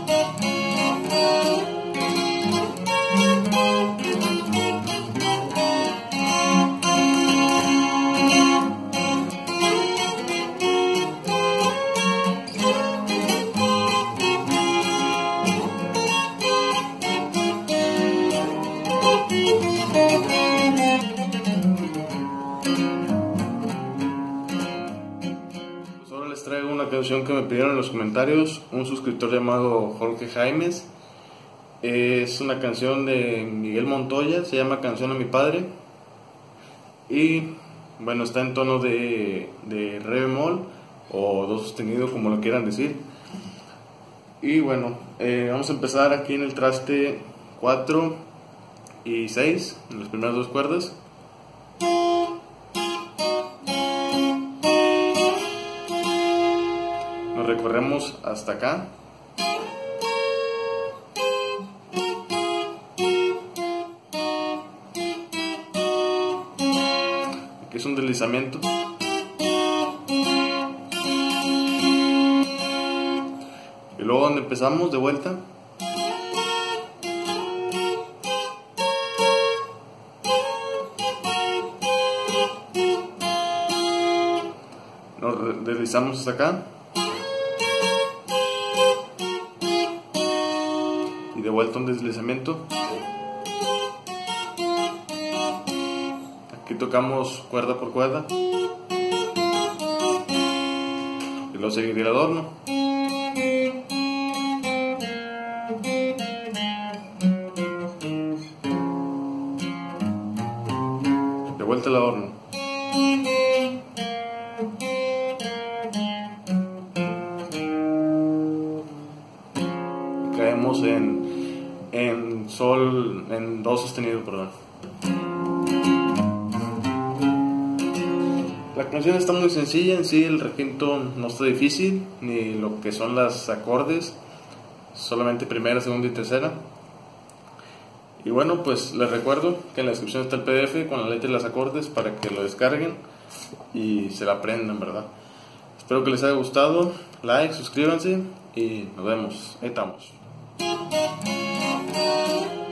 Les traigo una canción que me pidieron en los comentarios un suscriptor llamado Jorge Jaimes. Es una canción de Miguel Montoya, se llama Canción a mi padre. Y bueno, está en tono de re bemol o do sostenido, como lo quieran decir. Y bueno, vamos a empezar aquí en el traste 4 y 6, en las primeras dos cuerdas. Nos recorremos hasta acá. Aquí es un deslizamiento. Y luego donde empezamos de vuelta, nos deslizamos hasta acá. Y de vuelta un deslizamiento. Aquí tocamos cuerda por cuerda. Y luego seguiría el adorno. De vuelta el adorno. Caemos en sol, en do sostenido, perdón. La canción está muy sencilla en sí, el requinto no está difícil, ni lo que son las acordes, solamente primera, segunda y tercera. Y bueno, pues les recuerdo que en la descripción está el PDF con la letra y los acordes para que lo descarguen y se la aprendan, ¿verdad? Espero que les haya gustado, like, suscríbanse y nos vemos, ahí estamos.